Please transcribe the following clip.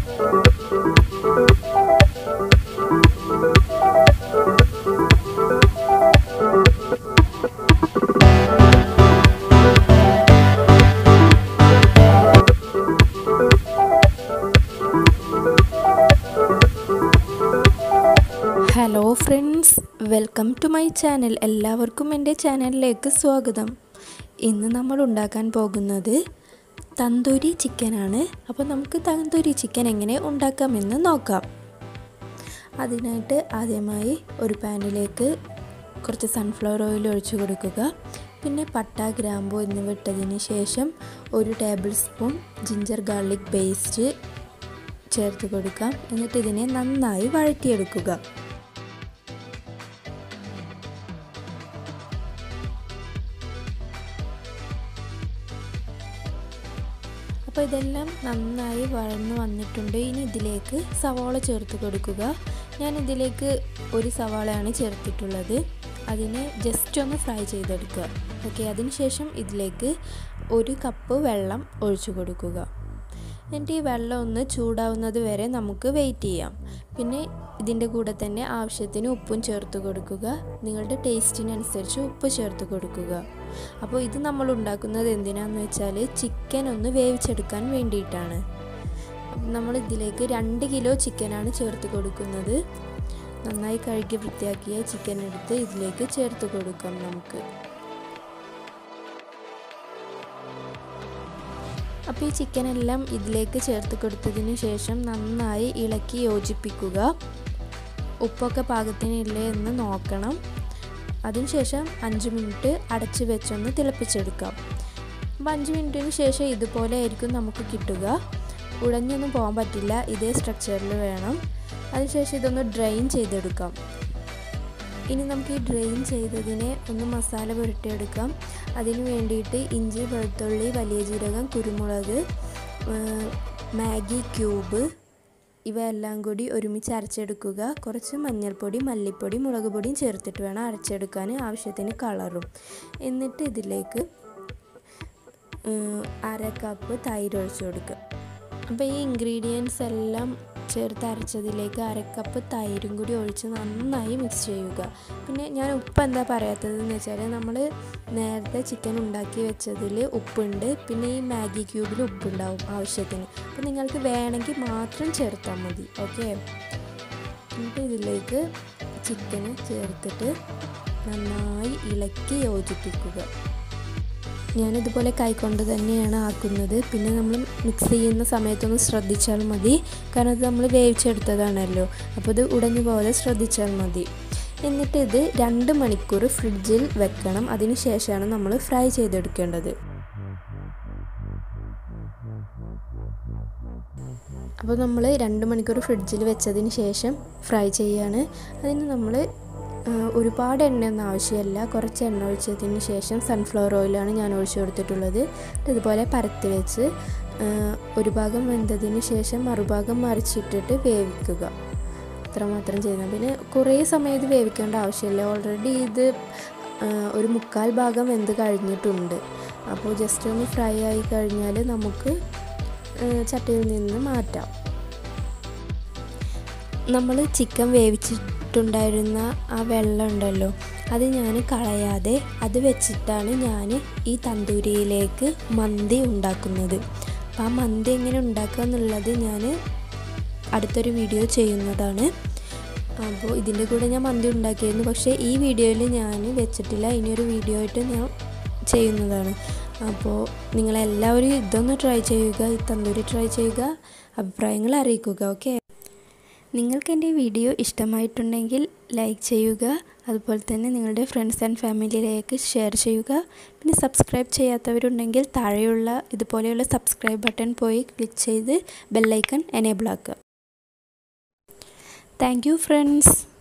Hello friends, welcome to my channel. എല്ലാവർക്കും എൻ്റെ ചാനലിലേക്ക് സ്വാഗതം. ഇന്ന് നമ്മൾ ഉണ്ടാക്കാൻ പോകുന്നത് തന്തൂരി ചിക്കനാണ്. അപ്പോൾ നമുക്ക് തന്തൂരി ചിക്കൻ എങ്ങനെ ഉണ്ടാക്കാമെന്ന് നോക്കാം. അതിനായിട്ട് ആദ്യമായി ഒരു പാനിലേക്ക് കുറച്ച് സൺഫ്ലവർ ഓയിൽ ഒഴിച്ചു കൊടുക്കുക. പിന്നെ പട്ട, ഗ്രാമ്പു എന്നിവ ഇട്ടതിന് ശേഷം 1 tablespoon ginger garlic paste ചേർത്ത് കൊടുക്കാം. എന്നിട്ട് ഇതിനെ നന്നായി വഴറ്റിയെടുക്കുക. അപ്പോൾ ഇതെല്ലാം നന്നായി വഴന്നു വന്നിട്ടുണ്ട്. ഇനി ഇതിലേക്ക് സവാള ചേർത്ത് കൊടുക്കുക. ഞാൻ ഇതിലേക്ക് 1 സവാളയാണ് ചേർത്തിട്ടുള്ളത്. അതിനെ ജസ്റ്റ് ഒന്ന് ഫ്രൈ ചെയ്തെടുക്കുക. ഓക്കെ, അതിനുശേഷം ഇതിലേക്ക് 1 കപ്പ് വെള്ളം ഒഴിച്ചു കൊടുക്കുക. എന്നിട്ട് ഈ വെള്ളം ഒന്ന് ചൂടാവുന്നത് വരെ നമുക്ക് വെയിറ്റ് ചെയ്യാം. പിന്നെ ഇതിൻ്റെ കൂടെ തന്നെ ആവശ്യത്തിന് ഉപ്പും ചേർത്ത് കൊടുക്കുക. നിങ്ങളുടെ ടേസ്റ്റിനനുസരിച്ച് ഉപ്പ് ചേർത്ത് കൊടുക്കുക. അപ്പോൾ ഇത് നമ്മൾ ഉണ്ടാക്കുന്നത് എന്തിനാണെന്ന് വെച്ചാൽ ചിക്കൻ ഒന്ന് വേവിച്ചെടുക്കാൻ വേണ്ടിയിട്ടാണ്. നമ്മൾ ഇതിലേക്ക് 2 കിലോ ചിക്കനാണ് ചേർത്ത് കൊടുക്കുന്നത്. നന്നായി കഴുകി വൃത്തിയാക്കിയ ചിക്കൻ എടുത്ത് ഇതിലേക്ക് ചേർത്ത് കൊടുക്കാം നമുക്ക്. അപ്പോൾ ഈ ചിക്കനെല്ലാം ഇതിലേക്ക് ചേർത്ത് കൊടുത്തതിന് ശേഷം നന്നായി ഇളക്കി യോജിപ്പിക്കുക. ഉപ്പൊക്കെ പാകത്തിനില്ലേ എന്ന് നോക്കണം. അതിനുശേഷം 5 മിനിറ്റ് അടച്ചു വെച്ചൊന്ന് തിളപ്പിച്ചെടുക്കാം. അപ്പോൾ 5 മിനിറ്റിന് ശേഷം ഇതുപോലെ ആയിരിക്കും നമുക്ക് കിട്ടുക. ഉടഞ്ഞൊന്നും പോകാൻ പറ്റില്ല, ഇതേ സ്ട്രക്ചറിൽ വേണം. അതിനുശേഷം ഇതൊന്ന് ഡ്രെയിൻ ചെയ്തെടുക്കാം. ഇനി നമുക്ക് ഈ ഡ്രെയിൻ ചെയ്തതിനെ ഒന്ന് മസാല പുരട്ടിയെടുക്കാം. അതിന് വേണ്ടിയിട്ട് ഇഞ്ചി, വെളുത്തുള്ളി, വലിയ ജീരകം, കുരുമുളക്, മാഗി ക്യൂബ് ഇവയെല്ലാം കൂടി ഒരുമിച്ച് അരച്ചെടുക്കുക. കുറച്ച് മഞ്ഞൾപ്പൊടി, മല്ലിപ്പൊടി, മുളക് പൊടിയും ചേർത്തിട്ട് വേണം അരച്ചെടുക്കാൻ. ആവശ്യത്തിന് കളറും. എന്നിട്ട് ഇതിലേക്ക് 1/2 കപ്പ് തൈര് ഒഴിച്ചു കൊടുക്കുക. അപ്പോൾ ഈ ഇൻഗ്രീഡിയൻസ് എല്ലാം ചേർത്ത് അരച്ചതിലേക്ക് 1/2 കപ്പ് തൈരും കൂടി ഒഴിച്ച് നന്നായി മിക്സ് ചെയ്യുക. പിന്നെ ഞാൻ ഉപ്പ് എന്താ പറയാത്തതെന്ന് വെച്ചാൽ നമ്മൾ നേരത്തെ ചിക്കൻ ഉണ്ടാക്കി വെച്ചതിൽ ഉപ്പുണ്ട്. പിന്നെ ഈ മാഗി ക്യൂബിൽ ഉപ്പുണ്ടാവും ആവശ്യത്തിന്. അപ്പോൾ നിങ്ങൾക്ക് വേണമെങ്കിൽ മാത്രം ചേർത്താൽ മതി. ഓക്കെ, എന്നിട്ട് ഇതിലേക്ക് ചിക്കന് ചേർത്തിട്ട് നന്നായി ഇളക്കി യോജിപ്പിക്കുക. ഞാനിതുപോലെ കൈകൊണ്ട് തന്നെയാണ് ആക്കുന്നത്. പിന്നെ നമ്മൾ മിക്സ് ചെയ്യുന്ന സമയത്തൊന്ന് ശ്രദ്ധിച്ചാൽ മതി. കാരണം ഇത് നമ്മൾ വേവിച്ചെടുത്തതാണല്ലോ. അപ്പോൾ ഇത് ഉടഞ്ഞു പോലെ ശ്രദ്ധിച്ചാൽ മതി. എന്നിട്ട് ഇത് 2 മണിക്കൂർ ഫ്രിഡ്ജിൽ വെക്കണം. അതിന് ശേഷമാണ് നമ്മൾ ഫ്രൈ ചെയ്തെടുക്കേണ്ടത്. അപ്പോൾ നമ്മൾ 2 മണിക്കൂർ ഫ്രിഡ്ജിൽ വെച്ചതിന് ശേഷം ഫ്രൈ ചെയ്യാണ്. അതിന് നമ്മൾ ഒരുപാട് എണ്ണയൊന്നും ആവശ്യമില്ല. കുറച്ച് എണ്ണ ഒഴിച്ചതിന് ശേഷം സൺഫ്ലവർ ഓയിലാണ് ഞാൻ ഒഴിച്ചു കൊടുത്തിട്ടുള്ളത്. ഇതുപോലെ പരത്തി വെച്ച് ഒരു ഭാഗം വെന്തതിന് ശേഷം മറുഭാഗം മറിച്ചിട്ടിട്ട് വേവിക്കുക. അത്രമാത്രം ചെയ്യുന്നത്. പിന്നെ കുറേ സമയം ഇത് വേവിക്കേണ്ട ആവശ്യമില്ല. ഓൾറെഡി ഇത് 1/4 ഭാഗം വെന്ത് കഴിഞ്ഞിട്ടുണ്ട്. അപ്പോൾ ജസ്റ്റ് ഒന്ന് ഫ്രൈ ആയി കഴിഞ്ഞാൽ നമുക്ക് ചട്ടിയിൽ നിന്ന് മാറ്റാം. നമ്മൾ ചിക്കൻ വേവിച്ചിട്ടുണ്ടായിരുന്ന ആ വെള്ളം ഉണ്ടല്ലോ, അത് ഞാൻ കളയാതെ അത് വെച്ചിട്ടാണ് ഞാൻ ഈ തന്തൂരിയിലേക്ക് മന്തി ഉണ്ടാക്കുന്നത്. അപ്പോൾ ആ മന്തി എങ്ങനെ ഉണ്ടാക്കുക എന്നുള്ളത് ഞാൻ അടുത്തൊരു വീഡിയോ ചെയ്യുന്നതാണ്. അപ്പോൾ ഇതിൻ്റെ കൂടെ ഞാൻ മന്തി ഉണ്ടാക്കിയിരുന്നു. പക്ഷേ ഈ വീഡിയോയിൽ ഞാൻ വെച്ചിട്ടില്ല. ഇനിയൊരു വീഡിയോ ആയിട്ട് ഞാൻ ചെയ്യുന്നതാണ്. അപ്പോൾ നിങ്ങളെല്ലാവരും ഇതൊന്ന് ട്രൈ ചെയ്യുക. ഈ തന്തൂരി ട്രൈ ചെയ്യുക. അഭിപ്രായങ്ങൾ അറിയിക്കുക. ഓക്കെ, നിങ്ങൾക്ക് എൻ്റെ വീഡിയോ ഇഷ്ടമായിട്ടുണ്ടെങ്കിൽ ലൈക്ക് ചെയ്യുക. അതുപോലെ തന്നെ നിങ്ങളുടെ ഫ്രണ്ട്സ് ആൻഡ് ഫാമിലിയിലേക്ക് ഷെയർ ചെയ്യുക. പിന്നെ സബ്സ്ക്രൈബ് ചെയ്യാത്തവരുണ്ടെങ്കിൽ താഴെയുള്ള ഇതുപോലെയുള്ള സബ്സ്ക്രൈബ് ബട്ടൺ പോയി ക്ലിക്ക് ചെയ്ത് ബെല്ലൈക്കൺ എനേബിൾ ആക്കുക. Thank you friends.